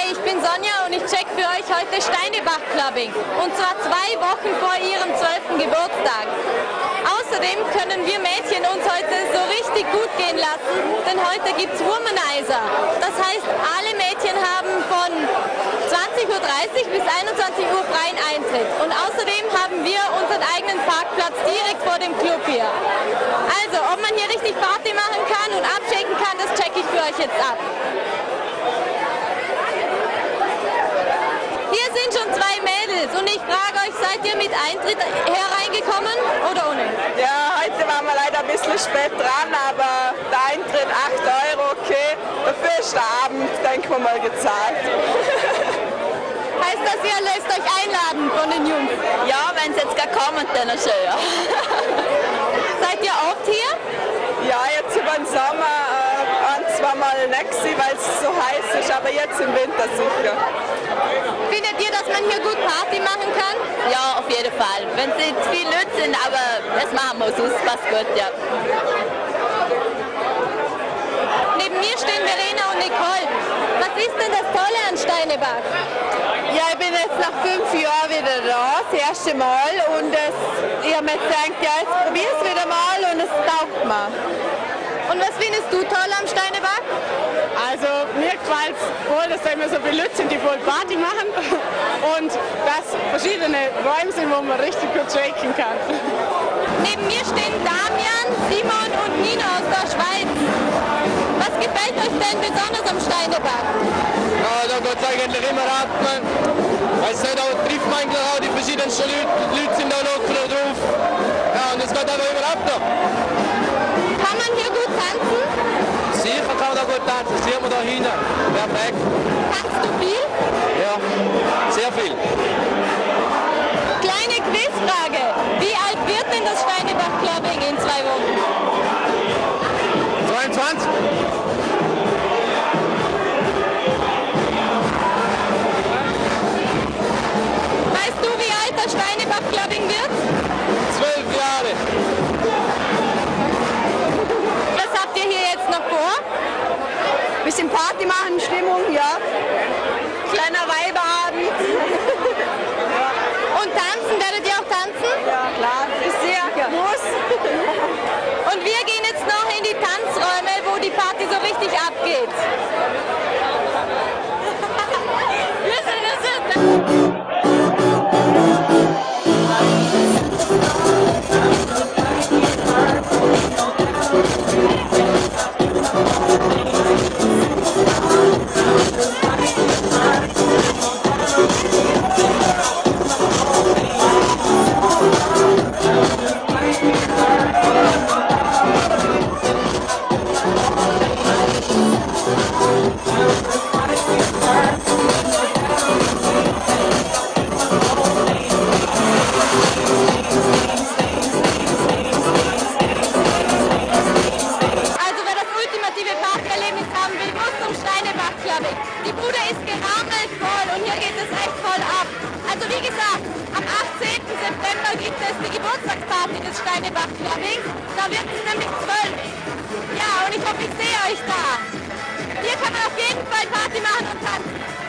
Hi, ich bin Sonja und ich check für euch heute Steinebach Clubbing. Und zwar 2 Wochen vor ihrem 12. Geburtstag. Außerdem können wir Mädchen uns heute so richtig gut gehen lassen, denn heute gibt's Womanizer. Das heißt, alle Mädchen haben von 20:30 Uhr bis 21 Uhr freien Eintritt. Und außerdem haben wir unseren eigenen Parkplatz direkt vor dem Club hier. Also, ob man hier richtig Party machen kann und abschicken kann, das check ich für euch jetzt ab. Hier sind schon 2 Mädels und ich frage euch, seid ihr mit Eintritt hereingekommen oder ohne? Ja, heute waren wir leider ein bisschen spät dran, aber der Eintritt 8 €, okay. Dafür ist der Abend, denken wir mal, gezahlt. Heißt das, ihr lässt euch einladen von den Jungs? Ja, wenn sie jetzt gar kommen, dann ist schön, ja. Seid ihr oft hier? Ja, jetzt über den Sommer zweimal nicht, weil es so heiß ist, aber jetzt im Winter sicher. Findet ihr, dass man hier gut Party machen kann? Ja, auf jeden Fall. Wenn es nicht viele Leute sind, aber das machen wir sonst passt gut, ja. Neben mir stehen Verena und Nicole. Was ist denn das Tolle an Steinebach? Ja, ich bin jetzt nach 5 Jahren wieder da, das erste Mal. Und ich habe mir gedacht, ja, jetzt probiere es wieder mal und es taugt mir. Und was findest du toll am Steinebach? Also mir gefällt es voll, dass da immer so viele Leute sind, die voll Party machen und dass verschiedene Räume sind, wo man richtig gut shaken kann. Neben mir stehen Damian, Simon und Nina aus der Schweiz. Was gefällt euch denn besonders am Steinebach? Ja, da geht es eigentlich immer ab. Also da trifft man eigentlich auch die verschiedensten Leute sind da locker drauf. Ja, und es geht einfach immer ab da. Kann man hier gut tanzen? Sicher kann man da gut tanzen, das sieht man da hinten. Perfekt. Tanzt du viel? Ja, sehr viel. Kleine Quizfrage. Wie alt wird denn das Steinebach Clubbing in 2 Wochen? 22. Weißt du, wie alt das Steinebach Clubbing wird? 12 Jahre. Was habt ihr hier jetzt noch vor? Bisschen Party machen, Stimmung, ja. Kleiner Weiberabend. Und tanzen, werdet ihr auch tanzen? Ja, klar, ist sehr muss. Und wir gehen jetzt noch in die Tanzräume, wo die Party so richtig abgeht. Die Bude ist gerammelt voll und hier geht es echt voll ab. Also wie gesagt, am 18. September gibt es die Geburtstagsparty des Steinebach Clubbing. Da wird es nämlich 12. Ja, und ich hoffe, ich sehe euch da. Hier kann man auf jeden Fall Party machen und tanzen.